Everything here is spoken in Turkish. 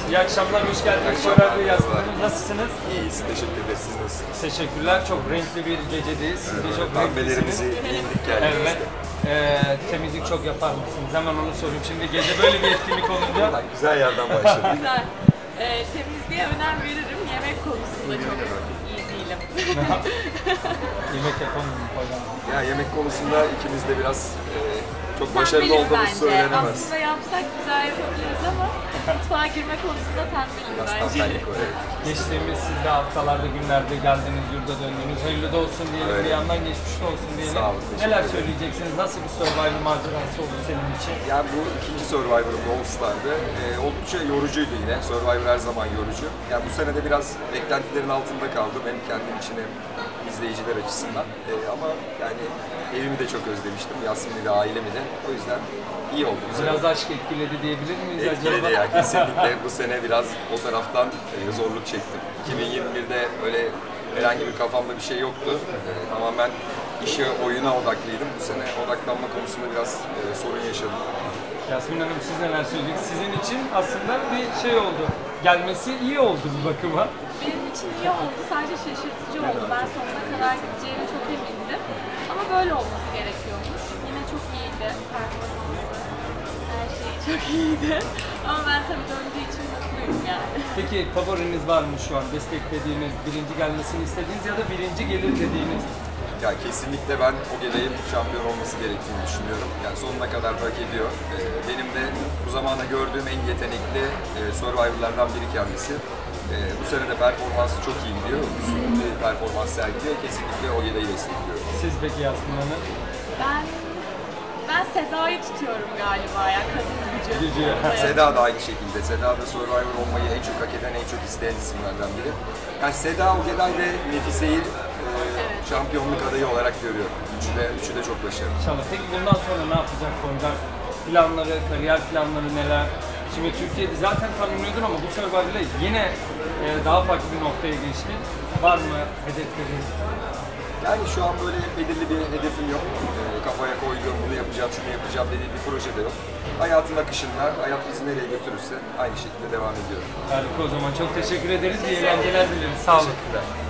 İyi akşamlar, hoş geldiniz. Survivor Yasmin, nasılsınız? İyiyiz, teşekkür ederiz. Siz nasılsınız? Teşekkürler, çok renkli bir gecedeyiz. Siz de çok renklisiniz. Giyindik geldik evet. Temizlik çok yapar mısınız? Hemen onu sorayım. Şimdi gece böyle bir etkinlik olunca... Güzel yerden başladık. Güzel. Temizliğe önem veririm. Yemek konusunda çok iyi değilim. Yemek yapamıyorum falan. Ya yemek konusunda ikimiz de biraz çok başarılı olduğumuz söylenemez. Aslında yapsak güzel yapabiliriz ama mutfağa girme konusunda tembeliz bence. Geçtiğimiz siz de haftalarda, günlerde geldiniz, yurda döndünüz. Hayırlı da olsun diyelim, bir yandan geçmiş de olsun diyelim. Sağ olun, neler söyleyeceksiniz? Nasıl bir Survivor macerası oldu senin için? Yani bu ikinci Survivor'ım All Star'dı. Oldukça yorucuydu yine. Survivor her zaman yorucu. Yani bu sene de biraz beklentilerin altında kaldım. Hem kendim için hem izleyiciler açısından. Ama yani evimi de çok özlemiştim. Yasmin'i de, ailemi de. O yüzden iyi oldu. Biraz aşk etkiledi diyebilir miyiz etkiledi acaba? Ya kesinlikle. Bu sene biraz o taraftan zorluk çektim. 2021'de öyle herhangi bir kafamda bir şey yoktu. Tamamen işe, oyuna odaklıydım. Bu sene odaklanma konusunda biraz sorun yaşadım. Yasmin Hanım, siz neler söyleyeceksiniz? Sizin için aslında bir şey oldu. Gelmesi iyi oldu bir bakıma. Benim için iyi oldu. Sadece şaşırtıcı oldu. Ben sonuna kadar gideceğine çok emindim. Ama böyle olması gerekiyormuş. Yine çok iyiydi performansı. Her şey çok iyiydi. Ama ben tabii döndüğü için mutluyum yani. Peki favoriniz var mı şu an? Desteklediğiniz, birinci gelmesini istediğiniz ya da birinci gelir dediğiniz? Ya kesinlikle ben Ogeday'ın şampiyon olması gerektiğini düşünüyorum. Yani sonuna kadar hak ediyor. Benim de bu zamana gördüğüm en yetenekli Survivor'lardan biri kendisi. Bu sene de performansı çok iyi gidiyor. Üstün bir performans sergiliyor. Kesinlikle Ogeday'ı destekliyorum. Siz peki Yasmin Hanım? Ben Seda'yı tutuyorum galiba ya, kadın gücü. Seda da aynı şekilde. Seda da Survivor olmayı en çok hak eden, en çok isteyen isimlerden biri. Yani Seda, Ogeday ve Nefise'yi şampiyonluk adayı olarak görüyorum. Üçü de çok başarılı. İnşallah. Peki bundan sonra ne yapacak Toygar? Planları, kariyer planları neler? Şimdi Türkiye'de zaten tanınıyordun ama bu Survivor'la yine daha farklı bir noktaya geçti. Var mı hedeflerin? Yani şu an böyle belirli bir hedefim yok. Kafaya koyduğum, bunu yapacağım, şunu yapacağım dediğim bir proje de yok. Hayatın akışında, hayat bizi nereye götürürse aynı şekilde devam ediyorum. Harika, o zaman çok teşekkür ederiz. İyi eğlenceler dileriz. Sağ olun. Teşekkürler.